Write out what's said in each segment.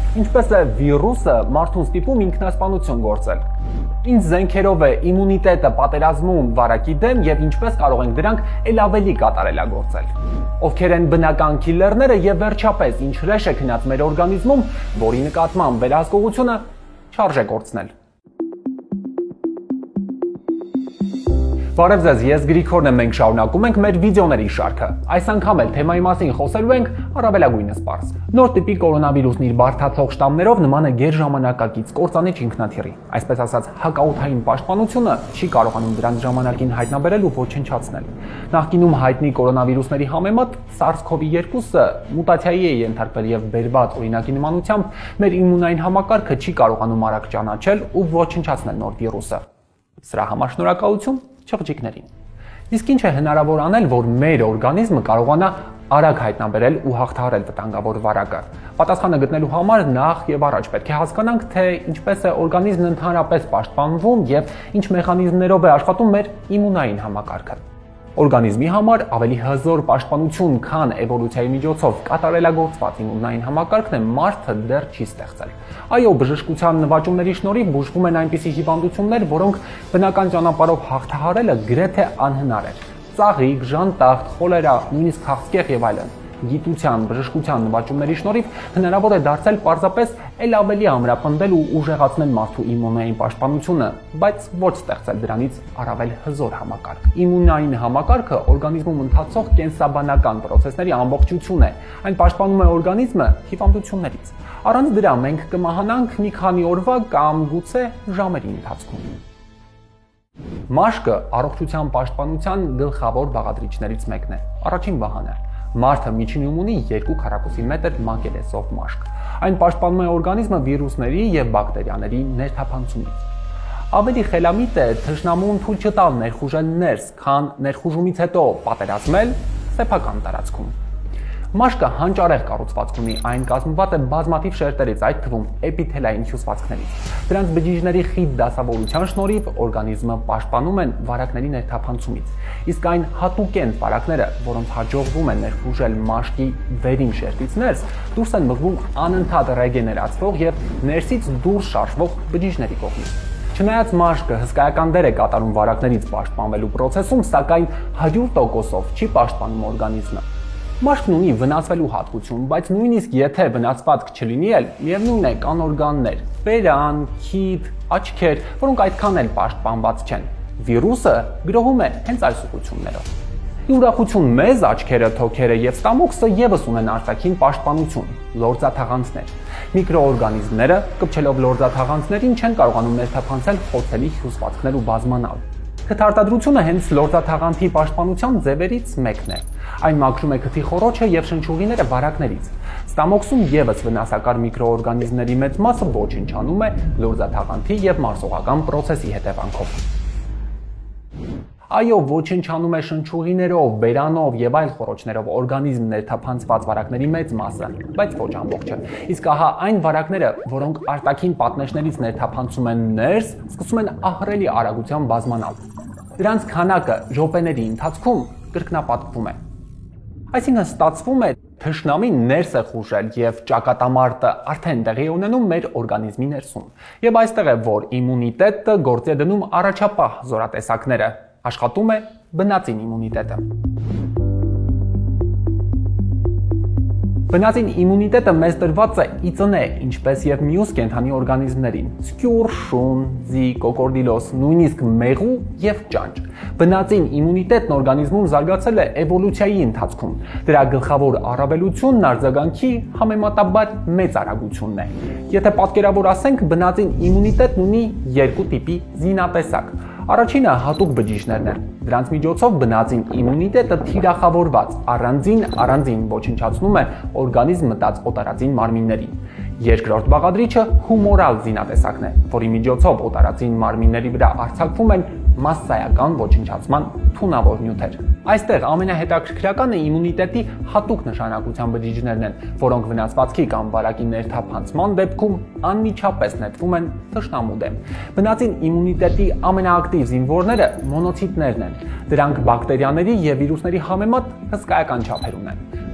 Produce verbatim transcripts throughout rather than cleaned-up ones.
Ինչպես է վիրուսը մարդուն ստիպում ինքնասպանություն գործել։ Ինչ զենքերով է իմունիտետը պատերազմում վարակի դեմ եւ ինչպես կարող ենք դրանք ել ավելի կատարելագործել։ Ովքեր են բնական քիլլերները եւ վերջապես ինչ հրեշ է քնած մեր օրգանիզմում, որի նկատմամբ վերահսկողությունը չարժե կորցնել։ Բարև ձեզ, ես Գրիգորն եմ, մենք շարունակում ենք մեր վիդեոների շարքը։ Այս անգամ էլ թեմայի մասին խոսելու ենք առավելագույնս պարզ։ Նոր տիպի կորոնավիրուսն իր բարդացող շտամներով նման է գերժամանակակից կործանիչ ինքնաթիռի։ Այսպես ասած, հակաօդային պաշտպանությունը չի կարողանում դրանց ժամանակին հայտնաբերել ու ոչնչացնել։ Նախկինում հայտնի կորոնավիրուսների համեմատ SARS-CoV-2-ը մուտացիայի է ենթարկվել եւ բերված օրինակի նմանությամբ մեր իմունային համակարգը չի կարողանում արագ ճանաչել ու ոչնչացնել նոր վիրուսը։ Սրա համար շնորհակալություն չղջիկներին։ Իսկ ինչ է հնարավոր անել, որ մեր օրգանիզմը կարողանա արագ հայտնաբերել ու հաղթահարել վտանգավոր վարակը։ Պատասխանը գտնելու համար նախ եւ առաջ պետք է հասկանանք, թե ինչպես է օրգանիզմն ընդհանրապես պաշտպանվում եւ ինչ մեխանիզմներով է աշխատում մեր իմունային համակարգը։ Օրգանիզմի համար ավելի հզոր պաշտպանություն, քան էվոլյուցիայի միջոցով կատարելագործված իմունային համակարգն է մարդը դեռ չի ստեղծել։ Այո, բժշկության նվաճումների շնորհիվ բուժվում են այնպիսի հիվանդություններ, որոնք բնական ճանապարհով հաղթահարելը գրեթե անհնար էր։ Ծաղիկ, ժանտախտ, խոլերա, նույնիսկ քաղցկեղ եւ այլն։ Գիտության, բժշկության նվաճումների շնորհիվ հնարավոր է դարձել պարզապես ել ավելի ամրապնդել ու ուժեղացնել մարդու իմունային պաշտպանությունը, բայց ոչ ստեղծել դրանից առավել հզոր համակարգ։ Իմունային համակարգը օրգանիզմում ընթացող կենսաբանական պրոցեսների ամբողջություն է։ Այն պաշտպանում է օրգանիզմը հիվանդություններից։ Առանց դրա մենք կմահանանք մի քանի օրվա կամ գուցե ժամերի ընթացքում։ Մաշկը առողջության պաշտպանության գլխավոր բաղադրիչներից մեկն է։ Առաջին վահանը։ Մարդը միջինում ունի երկու քառակուսի մետր մակերեսով մաշկ։ Այն պաշտպանում է օրգանիզմը վիրուսների եւ բակտերիաների ներթափանցումից։ Ավելի խելամիտ է թշնամուն թույլ չտալ ներխուժել ներս, քան ներխուժումից հետո պատերազմել սեփական տարածքում։ Մաշկը հանճարեղ կառուցվածք ունի, այն կազմված է բազմաթիվ շերտերից, այդ թվում էպիթելային հյուսվածքներից։ Դրանց բջիջների խիտ դասավորության շնորհիվ օրգանիզմը պաշտպանում են վարակների ներթափանցումից։ Իսկ այն հատուկենտ վարակները, որոնց հաջողվում է ներխուժել մաշկի վերին շերտից ներս, դուրս են մղվում անընդհատ ռեգեներացվող եւ ներսից դուրս շարժվող բջիջների կողմից։ Չնայած մաշկը հսկայական դեր է կատարում վարակներից պաշտպանվելու process-ում, սակայն հարյուր տոկոսով չի պաշտպանում օրգանիզմը։ Մաշկն ունի վնասվելու հատկություն, բայց նույնիսկ եթե վնասվածք չլինի էլ, միևնույն է կան օրգաններ՝ բերան, քիթ, աչքեր, որոնք այդքան էլ պաշտպանված չեն։ Վիրուսը գրոհում է հենց այս ուղղություններով։ Ի ուրախություն մեզ աչքերը, թոքերը եւ ստամոքսը եւս ունեն արտաքին պաշտպանություն՝ լորձաթաղանթներ։ Միկրոօրգանիզմները, կպչելով լորձաթաղանթներին, չեն կարողանում ներթափանցել խոցելի հյուսվածքներ ու բազմանալ։ Քթարտադրությունը հենց լորձաթաղանթի պաշտպանության ձևերից մեկն է։ Այն մաքրում է քթի խոռոչը եւ շնչուղիները վարակներից։ Ստամոքսում եւս վնասակար միկրոօրգանիզմների մեծ մասը ոչնչանում է լորձաթաղանթի եւ մարսողական process-ի հետևանքով։ Այո, ոչնչանում է շնչուղիներով, բերանով եւ այլ խոռոչներով օրգանիզմ ներթափանցված վարակների մեծ մասը, բայց ոչ ամբողջը։ Իսկ ահա այն վարակները, որոնք արտաքին պատնեշներից ներթափանցում են ներս, սկսում են ահռելի արագությամբ բազմանալ։ Դրանց քանակը րոպեների ընթացքում կրկնապատկվում է։ Այսինքն ստացվում է թշնամին ներս է խուժել եւ ճակատամարտը արդեն տեղի է ունենում մեր օրգանիզմի ներսում։ Եվ այստեղ է, որ իմունիտետը գործի է դնում առաջապահ զորատեսակները։ Աշխատում է բնածին իմունիտետը։ Բնածին իմունիտետը մեզ տրված է իծնե, ինչպես եւ մյուս կենդանի օրգանիզմներին՝ սկյուռ, շուն, ձի, կոկորդիլոս, նույնիսկ մեղու եւ ճանճ։ Բնածին իմունիտետն օրգանիզմում զարգացել է էվոլյուցիայի ընթացքում։ Դրա գլխավոր առավելությունն արձագանքի համեմատաբար մեծ արագությունն է։ Եթե պատկերավոր ասենք, բնածին իմունիտետն ունի երկու տիպի զինատեսակ։ Առաջինը հատուկ բջիջներն են։ Դրանց միջոցով բնածին իմունիտետը թիրախավորված առանձին առանձին ոչնչացնում է օրգանիզմ մտած օտարածին մարմիններին։ Երկրորդ բաղադրիչը հումորալ զինատեսակն է, որի միջոցով օտարածին մարմինների վրա արձակվում են մասսայական ոչնչացման թունավոր նյութեր։ Այստեղ ամենահետաքրքրականը իմունիտետի հատուկ նշանակության բջիջներն են, որոնք վնասվածքի կամ վարակի ներթափանցման դեպքում անմիջապես նետվում են թշնամու դեմ։ Բնածին իմունիտետի ամենաակտիվ զինվորները մոնոցիտներն են։ Դրանք բակտերիաների եւ վիրուսների համեմատ հսկայական չափեր ունեն։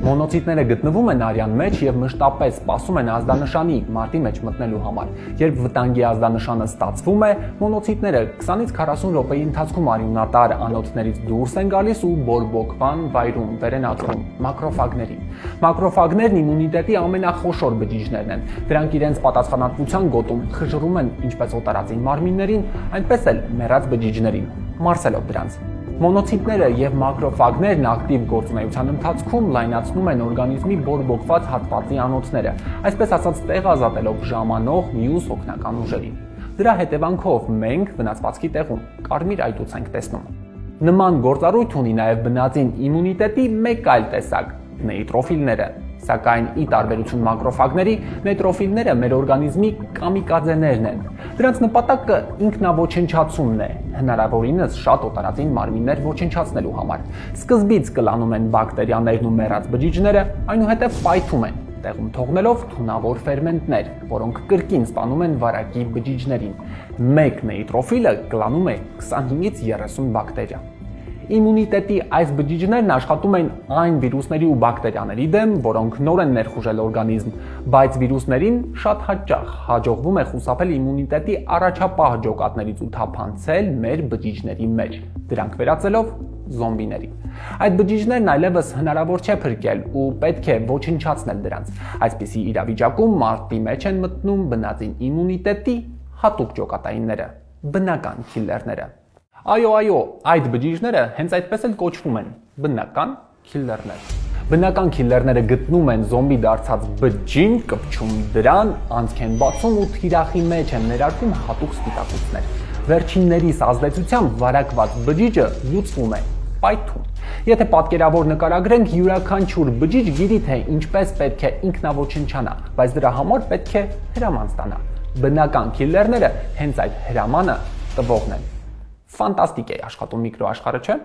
Մոնոցիտները գտնվում են արյան մեջ եւ մշտապես սպասում են ազդանշանի մարտի մեջ մտնելու համար։ Երբ վտանգի ազդանշանը ստացվում է, մոնոցիտները քսանից քառասուն րոպեի ընթացքում արյունատար անոթներից դուրս են գալիս ու բորբոքման վայրում վերենացվում մակրոֆագների։ Մակրոֆագներն իմունիտետի ամենախոշոր բջիջներն են։ Դրանք իրենց պատասխանատվության գոտում խժռում են ինչպես օտարածին մարմիններին, այնպես էլ մեռած բջիջներին, մարսելով դրանց։ Մոնոցիտները եւ մակրոֆագներն ակտիվ գործունեության ընթացքում լայնացնում են օրգանիզմի բորբոքված հատվածի անոթները, այսպես ասած տեղազատելով ժամանող մյուս օգնական ուժերի։ Դրա հետևանքով մենք վնասվածքի տեղում կարմիր այտուց ենք տեսնում։ Նման գործառույթ ունի նաեւ բնածին իմունիտետի մեկ այլ տեսակ՝ նեյտրոֆիլները։ Սակայն ի տարբերություն մակրոֆագների, նեյտրոֆիլները մեր օրգանիզմի կամիկաձեներն են։ Դրանց նպատակը ինքնաոչնչացումն է, հնարավորինս շատ օտարածին մարմիններ ոչնչացնելու համար։ Սկզբից կլանում են բակտերիաներն ու մեռած բջիջները, այնուհետև պայթում են, տեղում թողնելով թունավոր ֆերմենտներ, որոնք կրկին սպանում են վարակի բջիջներին։ Մեկ նեյտրոֆիլը կլանում է քսանհինգից երեսուն բակտերիա։ Իմունիտետի այս բջիջներն աշխատում են այն վիրուսների ու բակտերիաների դեմ, որոնք նոր են ներխուժել օրգանիզմ, բայց վիրուսներին շատ հաճախ հաջողվում է խուսափել իմունիտետի առաջապահ ջոկատներից ու թափանցել մեր բջիջների մեջ, դրանք վերածելով զոմբիների։ Այդ բջիջներն այլևս հնարավոր չէ փրկել ու պետք է ոչնչացնել դրանց։ Այսպիսի իրավիճակում մարտի մեջ են մտնում բնածին իմունիտետի հատուկ ջոկատայինները, բնական քիլլերները։ Այո, այո, այդ բջիջները հենց այդպես էլ կոչվում են՝ բնական քիլլերներ։ Բնական քիլլերները գտնում են զոմբի դարձած բջջին, կպչում դրան, անցք են բացում ու թիրախի մեջ են ներարկում հատուկ սպիտակուցներ։ Վերջիններիս ազդեցությամբ վարակված բջիջը լուծվում է, պայթում։ Եթե պատկերավոր նկարագրենք, յուրաքանչյուր բջիջ գիտի թե ինչպես պետք է ինքնավոչնչանա, բայց դրա համար պետք է հրաման ստանա։ Բնական քիլլերները հենց այդ հրամանը տվողն են։ Ֆանտաստիկ է աշխատում միկրոաշխարհը, չէ՞։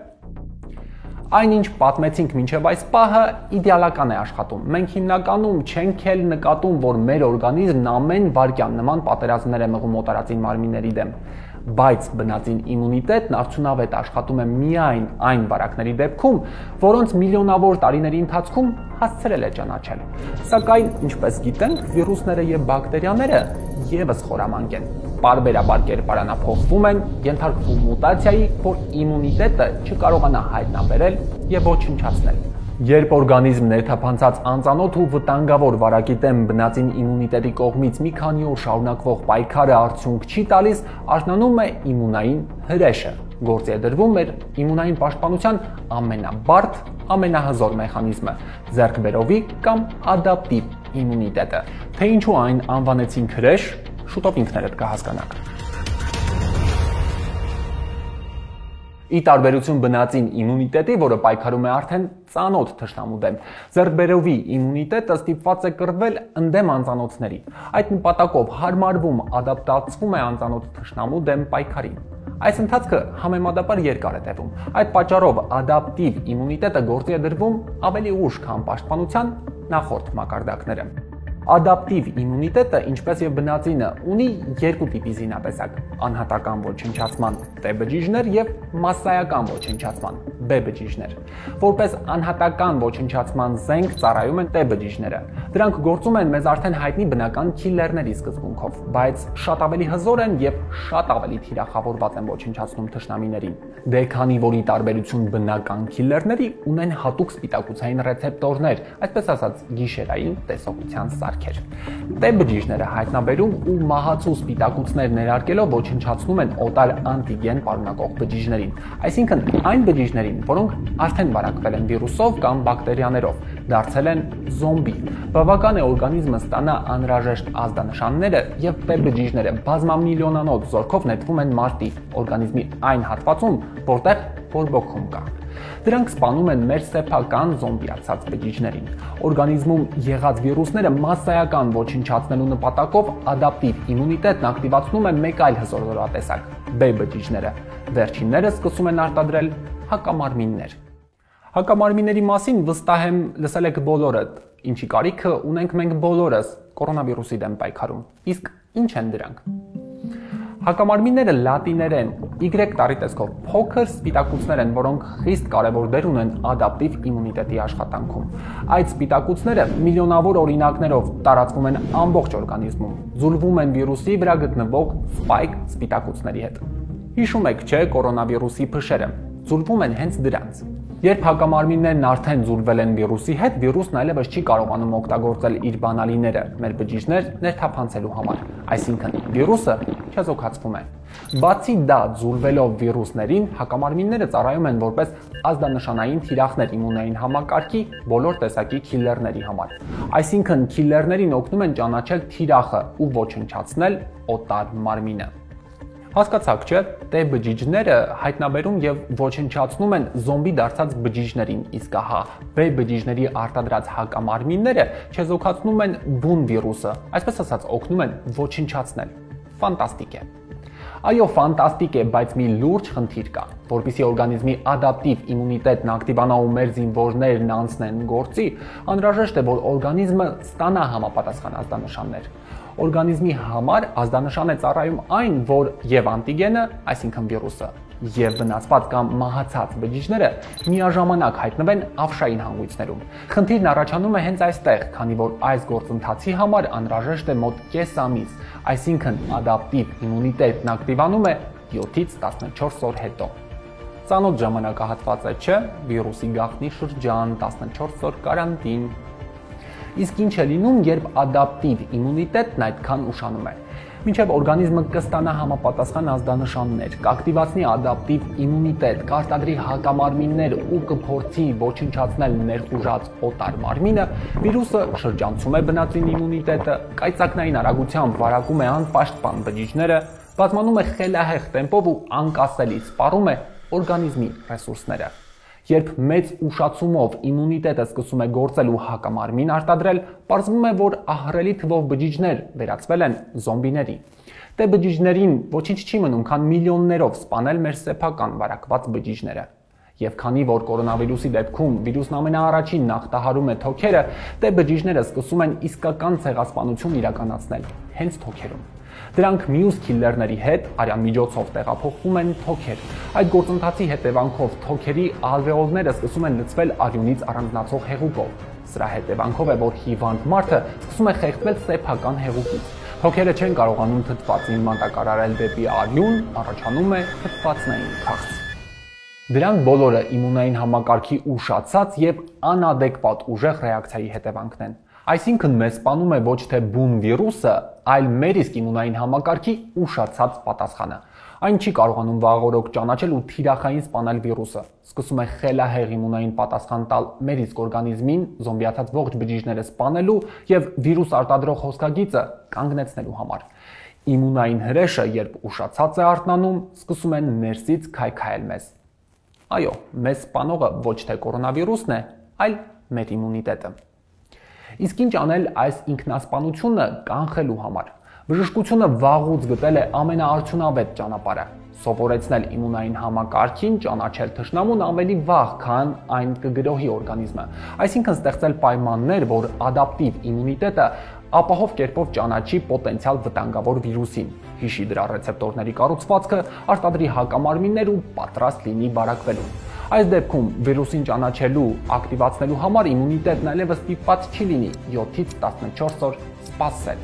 Այնինչ պատմեցինք մինչև այս պահը իդեալական է աշխատում։ Մենք հիմնականում չենք էլ նկատում, որ մեր օրգանիզմն ամեն վայրկյան նման պատերազմներ է մղում օտարածին մարմինների դեմ։ Բայց բնածին իմունիտետն արդյունավետ աշխատում է միայն այն վարակների դեպքում, որոնց միլիոնավոր տարիների ընթացքում հասցրել է ճանաչել։ Սակայն, ինչպես գիտենք, վիրուսները եւ բակտերիաները եւս խորամանկ են։ Պարբերաբար կերպարանափոխվում են, ենթարկվում մուտացիայի, որ իմունիտետը չկարողանա հայտնաբերել եւ ոչնչացնել։ Երբ օրգանիզմն ներթափանցած անծանոթ ու վտանգավոր վարակի դեմ բնածին իմունիտետի կողմից մի քանի օր շարունակվող պայքարը արդյունք չի տալիս, արթնանում է իմունային հրեշը։ Գործի է դրվում մեր իմունային պաշտպանության ամենաբարդ, ամենահզոր մեխանիզմը՝ ձեռքբերովի կամ ադապտիվ իմունիտետը։ Թե ինչու այն անվանեցին հրեշ, շուտով ինքներդ կհասկանաք։ Ի տարբերություն բնածին իմունիտետի, որը պայքարում է արդեն ծանոթ թշնամու դեմ, ձեռքբերովի իմունիտետը ստիպված է կռվել ընդդեմ անծանոթների։ Այդ նպատակով հարմարվում, ադապտացվում է անծանոթ թշնամու դեմ պայքարին։ Այս ընթացքը համեմատաբար երկար է տևում։ Այդ պատճառով ադապտիվ իմունիտետը գործի է դրվում ավելի ուշ, քան պաշտպանության նախորդ մակարդակները։ Ադապտիվ իմունիտետը, ինչպես եւ բնածինը, ունի երկու տիպի զինատեսակ՝ անհատական ոչնչացման T բջիջներ եւ մասսայական ոչնչացման B բջիջներ։ Որպես անհատական ոչնչացման զենք ծառայում են T բջիջները։ Դրանք գործում են մեզ արդեն հայտնի բնական քիլլերների սկզբունքով, բայց շատ ավելի հզոր են եւ շատ ավելի թիրախավորված են ոչնչացնում թշնամիներին։ Դե քանի որ ի տարբերություն բնական քիլլերների ունեն հատուկ սպիտակուցային ռեցեպտորներ, այսպես ասած գիշերային տեսողության սարքեր։ T բջիջները հայտնաբերում ու մահացու սպիտակուցներ ներարկելով ոչնչացնում են օտար անտիգեն պարունակող բջիջներին, այսինքն այն բջիջներին, որոնք արդեն վարակվել են վիրուսով կամ բակտերիաներով, դարձել են զոմբի։ Բավական է օրգանիզմը ստանա անհրաժեշտ ազդանշանները եւ T բջիջները բազմամիլիոնանոց զորքով նետվում են մարտի օրգանիզմի այն հատվածում, որտեղ բորբոքում կա։ Դրանք սպանում են մեր սեփական զոմբիացած բջիջներին։ Օրգանիզմում եղած վիրուսները մասսայական ոչնչացնելու նպատակով ադապտիվ իմունիտետն ակտիվացնում է մեկ այլ հզոր զորատեսակ՝ B բջիջները։ Վերջինները սկսում են արտադրել հակամարմիններ։ Հակամարմինների մասին վստահ եմ լսել եք բոլորդ, ինչի կարիքը ունենք մենք բոլորս կորոնավիրուսի դեմ պայքարում։ Իսկ ինչ են դրանք։ Հակամարմինները լատիներեն Y տարի տեսքով փոքր սպիտակուցներ են, որոնք խիստ կարևոր դեր ունեն ադապտիվ իմունիտետի աշխատանքում։ Այդ սպիտակուցները միլիոնավոր օրինակներով տարածվում են ամբողջ օրգանիզմում, ձուլվում են վիրուսի վրա գտնվող սպայք սպիտակուցների հետ։ Հիշում եք, չէ, կորոնավիրուսի փշերը ձուլվում են հենց դրանց։ Երբ հակամարմիններն արդեն ձուլվել են վիրուսի հետ, վիրուսն այլևս չի կարողանում օգտագործել իր բանալիները մեր բջիջներ ներթափանցելու համար, այսինքն վիրուսը չեզոքացվում է։ Բացի դա, ձուլվելով վիրուսներին, հակամարմինները ծառայում են որպես ազդանշանային թիրախներ իմունային համակարգի բոլոր տեսակի քիլլերների համար։ Այսինքն քիլլերներին օգնում են ճանաչել թիրախը ու ոչնչացնել օտար մարմինը։ Հասկացաք, չէ՞, թե բջիջները հայտնաբերում եւ ոչնչացնում են զոմբի դարձած բջիջներին, իսկ ահա B բջիջների արտադրած հակամարմինները չեզոքացնում են բուն վիրուսը, այսպես ասած, օգնում են ոչնչացնել։ Ֆանտաստիկ է։ Այո, ֆանտաստիկ է, բայց մի լուրջ խնդիր կա, որպեսզի օրգանիզմի ադապտիվ իմունիտետն ակտիվանա ու մեր զինվորներն անցնեն գործի, անհրաժեշտ է, որ օրգանիզմը ստանա համապատասխան ազդանշաններ։ Օրգանիզմի համար ազդանշան է ծառայում այն, որ եւ անտիգենը, այսինքն վիրուսը, եւ վնասված կամ մահացած բջիջները միաժամանակ հայտնվեն ավշային հանգույցներում։ Խնդիրն առաջանում է հենց այստեղ, քանի որ այս գործընթացի համար անհրաժեշտ է մոտ կես ամիս, այսինքն ադապտիվ իմունիտետն ակտիվանում է յոթից տասնչորս օր հետո։ Ծանոթ ժամանակահատված է, չէ՞, վիրուսի գաղտնի շրջան, տասնչորս օր կարանտին։ Իսկ ինչ է լինում, երբ ադապտիվ իմունիտետն այդքան ուշանում է։ Մինչև օրգանիզմը կստանա համապատասխան ազդանշաններ, կակտիվացնի ադապտիվ իմունիտետ, կարտադրի հակամարմիններ ու կփորձի ոչնչացնել ներխուժած օտար մարմինը, վիրուսը շրջանցում է բնածին իմունիտետը, կայծակնային արագությամբ վարակում է անպաշտպան բջիջները, բազմանում է խելահեղ տեմպով ու անկասելի սպառում է օրգանիզմի ռեսուրսները։ Երբ մեծ ուշացումով իմունիտետը սկսում է գործել ու հակամարմին արտադրել, պարզվում է, որ ահռելի թվով բջիջներ վերածվել են զոմբիների։ Դե բջիջներին ոչինչ չի մնում, քան միլիոններով սպանել մեր սեփական վարակված բջիջները։ Եվ քանի որ կորոնավիրուսի դեպքում վիրուսն ամենաառաջին նախտահարում է թոքերը, դե բջիջները սկսում են իսկական ցեղասպանություն իրականացնել հենց թոքերում։ Դրանք մյուս քիլլերների հետ արյան միջոցով տեղափոխվում են թոքեր։ Այդ գործընթացի հետևանքով թոքերի ալվեոլները սկսում են լցվել արյունից առանձնացող հեղուկով։ Սրա հետևանքով է, որ հիվանդ մարդը սկսում է խեղդվել սեփական հեղուկից։ Թոքերը չեն կարողանում թթվածին մատակարարել դեպի արյուն, առաջանում է թթվածնային քաղց։ Դրանք բոլորը իմունային համակարգի ուշացած եւ անադեկվատ ուժեղ ռեակցիայի հետևանքն են։ Այսինքն մեզ սպանում է ոչ թե բուն վիրուսը, այլ մեր իսկ իմունային համակարգի ուշացած պատասխանը։ Այն չի կարողանում վաղօրոք ճանաչել ու թիրախային սպանել վիրուսը։ Սկսում է խելահեղ իմունային պատասխան տալ մեր իսկ օրգանիզմին զոմբիացած ողջ բջիջները սպանելու եւ վիրուս արտադրող հոսքագիծը կանգնեցնելու համար։ Իմունային հրեշը, երբ ուշացած է արթնանում, սկսում են ներսից քայքայել մեզ։ Այո, մեզ սպանողը ոչ թե կորոնավիրուսն է, այլ մեր իմունիտետը։ Իսկ ինչ անել այս ինքնասպանությունը կանխելու համար։ Բժշկությունը վաղուց գտել է ամենաարդյունավետ ճանապարհը՝ սովորեցնել իմունային համակարգին ճանաչել թշնամուն ավելի վաղ, քան այն կգրոհի օրգանիզմը։ Այսինքն ստեղծել պայմաններ, որ ադապտիվ իմունիտետը ապահով կերպով ճանաչի պոտենցիալ վտանգավոր վիրուսին, հիշի դրա ռեցեպտորների կառուցվածքը, արտադրի հակամարմիններ ու պատրաստ լինի վարակվելու։ Այս դեպքում վիրուսին ճանաչելու, ակտիվացնելու համար իմունիտետն այլևս ստիպված չի լինի յոթից տասնչորս օր սպասել։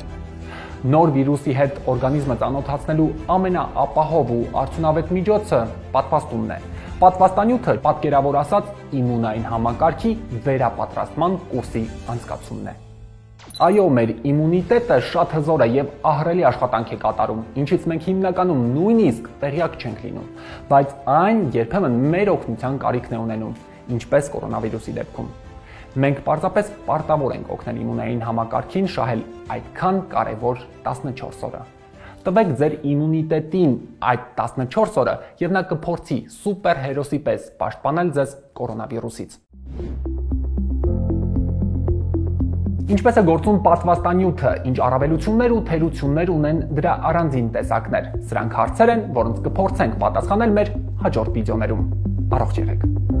Նոր վիրուսի հետ օրգանիզմը ծանոթացնելու ամենաապահով ու արդյունավետ միջոցը պատվաստումն է։ Պատվաստանյութը, պատկերավոր ասած, իմունային համակարգի վերապատրաստման կուրսի անցկացումն է։ Այո, մեր իմունիտետը շատ հզոր է եւ ահռելի աշխատանք է կատարում, ինչից մենք հիմնականում նույնիսկ տեղյակ չենք լինում, բայց այն երբեմն մեր օգնության կարիքն է ունենում, ինչպես կորոնավիրուսի դեպքում։ Մենք պարզապես պարտավոր ենք օգնել իմունային համակարգին շահել այդքան կարևոր տասնչորս օրը։ Տվեք ձեր իմունիտետին այդ տասնչորս օրը եւ նա կփորձի սուպեր հերոսի պես պաշտպանել ձեզ կորոնավիրուսից։ Ինչպես է գործում պատվաստանյութը, ինչ առավելություններ ու թերություններ ունեն դրա առանձին տեսակներ։ Սրանք հարցեր են, որոնց կփորձենք պատասխանել մեր հաջորդ վիդեոներում։ Առողջ եղեք։